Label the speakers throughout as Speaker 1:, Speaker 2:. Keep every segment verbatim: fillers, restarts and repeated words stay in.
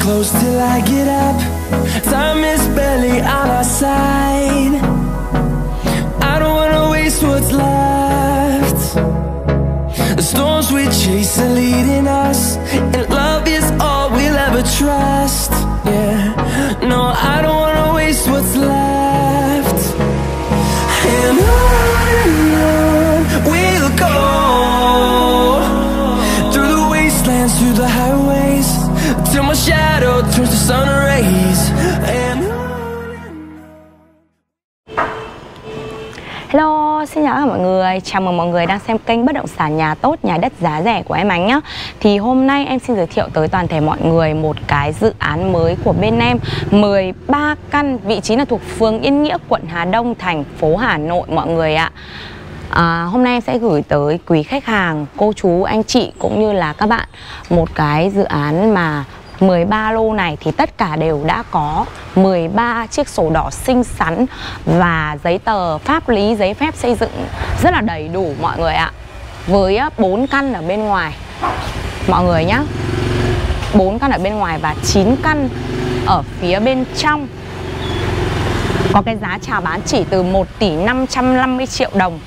Speaker 1: close till I get up. Time is barely on our side. I don't wanna waste what's left. The storms we chase are leading us, and love is all we'll ever trust. Yeah, no, I don't wanna waste what's left. And on and on we'll go, through the wastelands, through the highways, till my shadow turns to sun rays. And
Speaker 2: Hello, xin chào mọi người. Chào mừng mọi người đang xem kênh Bất động sản nhà tốt, nhà đất giá rẻ của em Ánh nhá. Thì hôm nay em xin giới thiệu tới toàn thể mọi người một cái dự án mới của bên em, mười ba căn, vị trí là thuộc phường Yên Nghĩa, quận Hà Đông, thành phố Hà Nội mọi người ạ. À, hôm nay em sẽ gửi tới quý khách hàng, cô chú, anh chị cũng như là các bạn một cái dự án mà mười ba lô này thì tất cả đều đã có mười ba chiếc sổ đỏ xinh xắn và giấy tờ pháp lý, giấy phép xây dựng rất là đầy đủ mọi người ạ. Với bốn căn ở bên ngoài mọi người nhé, bốn căn ở bên ngoài và chín căn ở phía bên trong. Có cái giá chào bán chỉ từ một tỷ năm trăm năm mươi triệu đồng.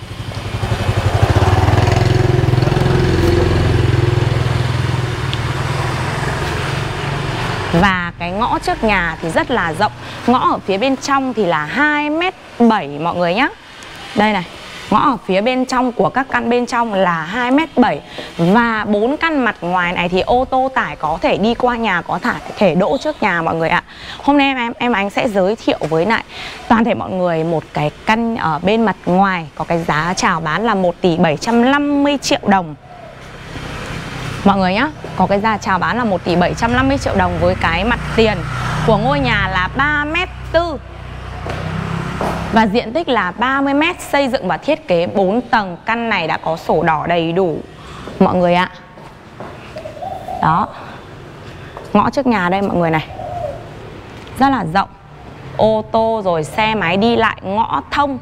Speaker 2: Và cái ngõ trước nhà thì rất là rộng. Ngõ ở phía bên trong thì là hai mét bảy mọi người nhé. Đây này, ngõ ở phía bên trong của các căn bên trong là hai mét bảy. Và bốn căn mặt ngoài này thì ô tô tải có thể đi qua nhà, có thể đỗ trước nhà mọi người ạ. Hôm nay em em anh sẽ giới thiệu với lại toàn thể mọi người một cái căn ở bên mặt ngoài có cái giá chào bán là một tỷ bảy trăm năm mươi triệu đồng. Mọi người nhá, có cái giá chào bán là một tỷ bảy trăm năm mươi triệu đồng với cái mặt tiền của ngôi nhà là ba mét tư. Và diện tích là ba mươi mét, xây dựng và thiết kế bốn tầng. Căn này đã có sổ đỏ đầy đủ mọi người ạ. Đó. Ngõ trước nhà đây mọi người này. Rất là rộng. Ô tô rồi xe máy đi lại, ngõ thông.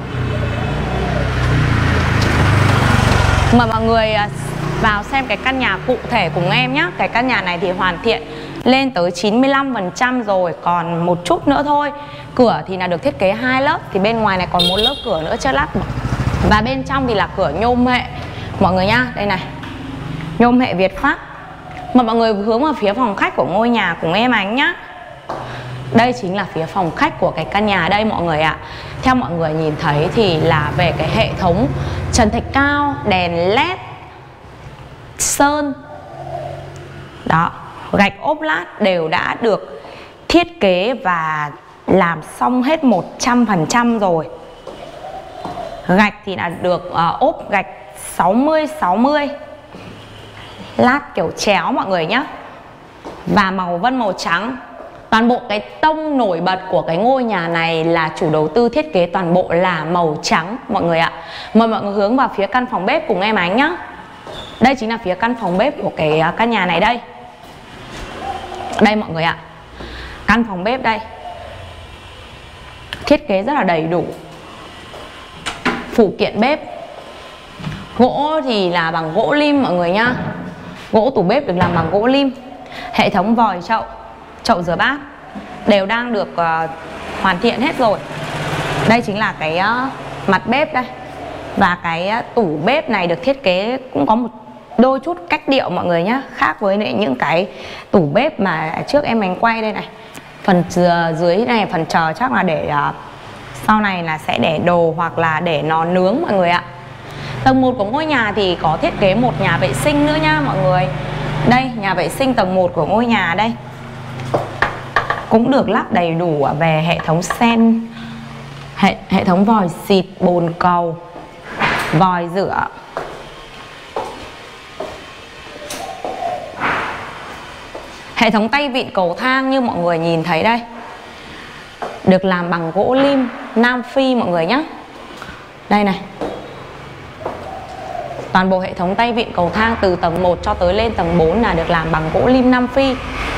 Speaker 2: Mời mọi người vào xem cái căn nhà cụ thể cùng em nhé. Cái căn nhà này thì hoàn thiện lên tới chín mươi lăm phần trăm rồi, còn một chút nữa thôi. Cửa thì là được thiết kế hai lớp, thì bên ngoài này còn một lớp cửa nữa chưa lắp. Và bên trong thì là cửa nhôm hệ mọi người nhá. Đây này, nhôm hệ Việt Pháp. Mà mọi người hướng vào phía phòng khách của ngôi nhà cùng em Ánh nhá. Đây chính là phía phòng khách của cái căn nhà đây mọi người ạ. Theo mọi người nhìn thấy thì là về cái hệ thống trần thạch cao, đèn led, sơn, đó, gạch ốp lát đều đã được thiết kế và làm xong hết một trăm phần trăm rồi. Gạch thì là được uh, ốp gạch sáu mươi sáu mươi, lát kiểu chéo mọi người nhé. Và màu vân màu trắng. Toàn bộ cái tông nổi bật của cái ngôi nhà này là chủ đầu tư thiết kế toàn bộ là màu trắng mọi người ạ. Mời mọi người hướng vào phía căn phòng bếp cùng em Ánh nhé. Đây chính là phía căn phòng bếp của cái căn nhà này đây. Đây mọi người ạ. Căn phòng bếp đây. Thiết kế rất là đầy đủ. Phụ kiện bếp. Gỗ thì là bằng gỗ lim mọi người nhá. Gỗ tủ bếp được làm bằng gỗ lim. Hệ thống vòi chậu, chậu rửa bát đều đang được uh, hoàn thiện hết rồi. Đây chính là cái uh, mặt bếp đây. Và cái uh, tủ bếp này được thiết kế cũng có một đôi chút cách điệu mọi người nhé. Khác với những cái tủ bếp mà trước em mình quay đây này. Phần dưới này, phần chờ chắc là để uh, sau này là sẽ để đồ hoặc là để nó nướng mọi người ạ. Tầng một của ngôi nhà thì có thiết kế một nhà vệ sinh nữa nha mọi người. Đây, nhà vệ sinh tầng một của ngôi nhà đây. Cũng được lắp đầy đủ về hệ thống sen, hệ, hệ thống vòi xịt, bồn cầu, vòi rửa. Hệ thống tay vịn cầu thang như mọi người nhìn thấy đây, được làm bằng gỗ lim Nam Phi mọi người nhé. Đây này. Toàn bộ hệ thống tay vịn cầu thang từ tầng một cho tới lên tầng bốn là được làm bằng gỗ lim Nam Phi.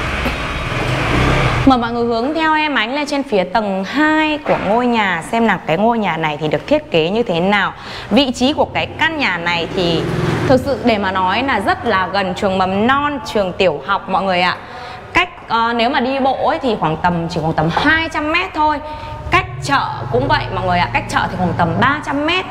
Speaker 2: Mời mọi người hướng theo em Ánh lên trên phía tầng hai của ngôi nhà, xem là cái ngôi nhà này thì được thiết kế như thế nào. Vị trí của cái căn nhà này thì thực sự để mà nói là rất là gần trường mầm non, trường tiểu học mọi người ạ. Cách uh, nếu mà đi bộ ấy thì khoảng tầm chỉ khoảng tầm hai trăm mét thôi. Cách chợ cũng vậy mọi người ạ, cách chợ thì khoảng tầm ba trăm mét.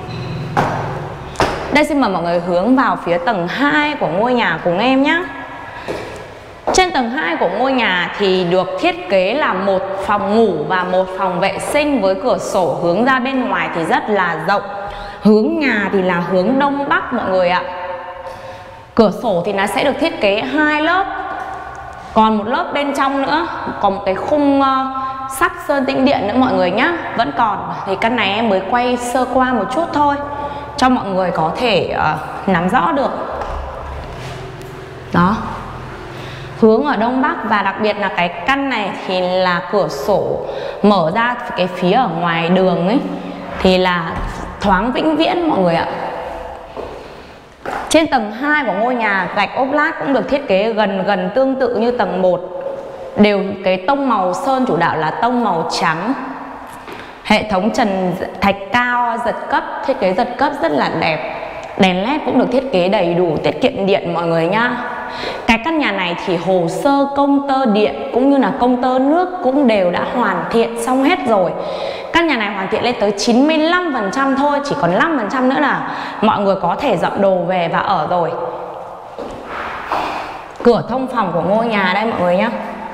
Speaker 2: Đây xin mời mọi người hướng vào phía tầng hai của ngôi nhà cùng em nhé. Trên tầng hai của ngôi nhà thì được thiết kế là một phòng ngủ và một phòng vệ sinh với cửa sổ hướng ra bên ngoài thì rất là rộng. Hướng nhà thì là hướng đông bắc mọi người ạ. Cửa sổ thì nó sẽ được thiết kế hai lớp. Còn một lớp bên trong nữa, còn một cái khung uh, sắt sơn tĩnh điện nữa mọi người nhá. Vẫn còn, thì căn này em mới quay sơ qua một chút thôi cho mọi người có thể uh, nắm rõ được. Đó, hướng ở đông bắc, và đặc biệt là cái căn này thì là cửa sổ mở ra cái phía ở ngoài đường ấy thì là thoáng vĩnh viễn mọi người ạ. Trên tầng hai của ngôi nhà, gạch ốp lát cũng được thiết kế gần gần tương tự như tầng một. Đều cái tông màu sơn chủ đạo là tông màu trắng. Hệ thống trần thạch cao giật cấp, thiết kế giật cấp rất là đẹp. Đèn led cũng được thiết kế đầy đủ, tiết kiệm điện mọi người nhá. Cái căn nhà này thì hồ sơ công tơ điện cũng như là công tơ nước cũng đều đã hoàn thiện xong hết rồi. Căn nhà này hoàn thiện lên tới chín mươi lăm phần trăm thôi, chỉ còn năm phần trăm nữa là mọi người có thể dọn đồ về và ở rồi. Cửa thông phòng của ngôi nhà đây mọi người nhé.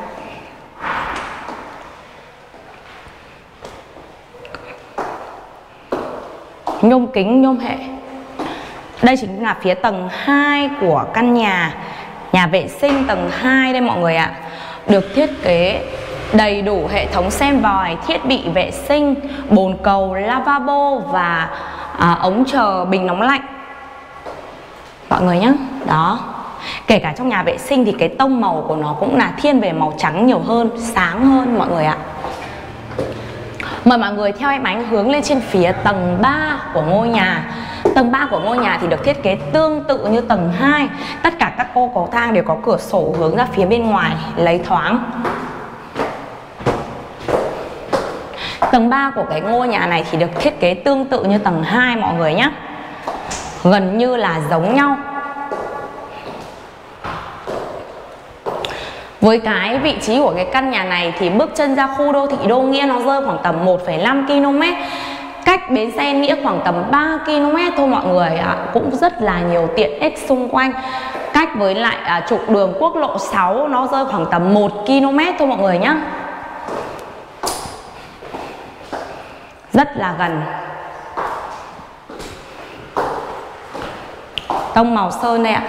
Speaker 2: Nhôm kính, nhôm hệ. Đây chính là phía tầng hai của căn nhà. Nhà vệ sinh tầng hai đây mọi người ạ. Được thiết kế đầy đủ hệ thống sen vòi, thiết bị vệ sinh, bồn cầu, lavabo và à, ống chờ bình nóng lạnh mọi người nhé. Đó, kể cả trong nhà vệ sinh thì cái tông màu của nó cũng là thiên về màu trắng nhiều hơn, sáng hơn mọi người ạ. Mời mọi người theo em Ánh hướng lên trên phía tầng ba của ngôi nhà. Tầng ba của ngôi nhà thì được thiết kế tương tự như tầng hai. Tất cả các ô cầu thang đều có cửa sổ hướng ra phía bên ngoài lấy thoáng. Tầng ba của cái ngôi nhà này thì được thiết kế tương tự như tầng hai mọi người nhé. Gần như là giống nhau. Với cái vị trí của cái căn nhà này thì bước chân ra khu đô thị Đô Nghĩa nó rơi khoảng tầm một phẩy năm ki lô mét. Cách bến xe Nghĩa khoảng tầm ba ki lô mét thôi mọi người ạ. À, cũng rất là nhiều tiện ích xung quanh. Cách với lại à, trục đường quốc lộ sáu nó rơi khoảng tầm một ki lô mét thôi mọi người nhé. Rất là gần. Tông màu sơn đây ạ.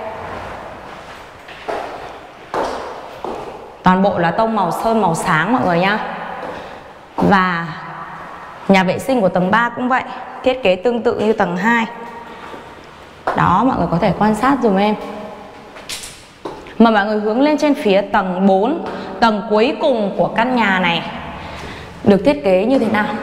Speaker 2: Toàn bộ là tông màu sơn màu sáng mọi người nhá. Và nhà vệ sinh của tầng ba cũng vậy, thiết kế tương tự như tầng hai. Đó, mọi người có thể quan sát dùm em. Mà mọi người hướng lên trên phía tầng bốn, tầng cuối cùng của căn nhà này được thiết kế như thế nào?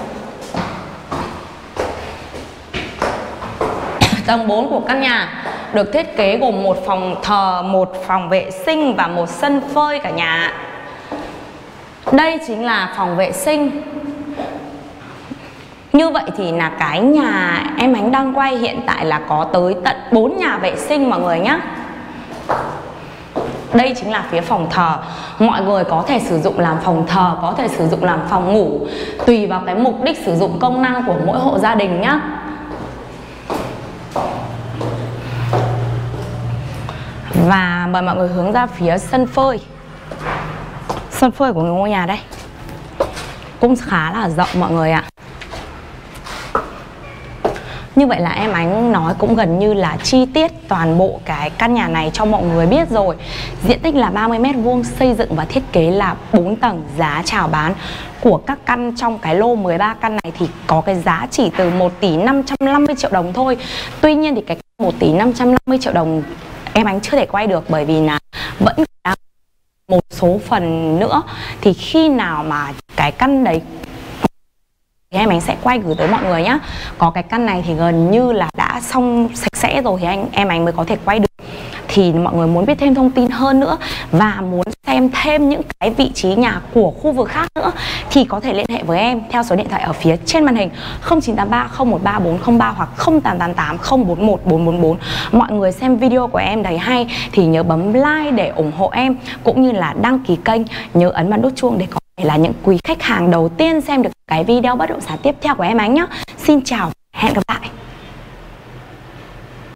Speaker 2: Tầng bốn của căn nhà được thiết kế gồm một phòng thờ, một phòng vệ sinh và một sân phơi cả nhà. Đây chính là phòng vệ sinh. Như vậy thì là cái nhà em Ánh đang quay hiện tại là có tới tận bốn nhà vệ sinh mọi người nhé. Đây chính là phía phòng thờ. Mọi người có thể sử dụng làm phòng thờ, có thể sử dụng làm phòng ngủ, tùy vào cái mục đích sử dụng công năng của mỗi hộ gia đình nhé. Và mời mọi người hướng ra phía sân phơi. Sân phơi của ngôi nhà đây cũng khá là rộng mọi người ạ. Như vậy là em Ánh nói cũng gần như là chi tiết toàn bộ cái căn nhà này cho mọi người biết rồi. Diện tích là ba mươi mét vuông, xây dựng và thiết kế là bốn tầng. Giá chào bán của các căn trong cái lô mười ba căn này thì có cái giá chỉ từ một tỷ năm trăm năm mươi triệu đồng thôi. Tuy nhiên thì cái một tỷ năm trăm năm mươi triệu đồng em Ánh chưa thể quay được, bởi vì là vẫn đang một số phần nữa. Thì khi nào mà cái căn đấy thì em Ánh sẽ quay gửi tới mọi người nhé. Có cái căn này thì gần như là đã xong sạch sẽ rồi thì anh em Ánh mới có thể quay được. thì mọi người muốn biết thêm thông tin hơn nữa và muốn xem thêm những cái vị trí nhà của khu vực khác nữa thì có thể liên hệ với em theo số điện thoại ở phía trên màn hình không chín tám ba không một ba bốn không ba hoặc không tám tám tám không bốn một bốn bốn bốn. Mọi người xem video của em thấy hay thì nhớ bấm like để ủng hộ em, cũng như là đăng ký kênh, nhớ ấn vào nút chuông để có thể là những quý khách hàng đầu tiên xem được cái video bất động sản tiếp theo của em Ánh nhé. Xin chào, hẹn gặp lại.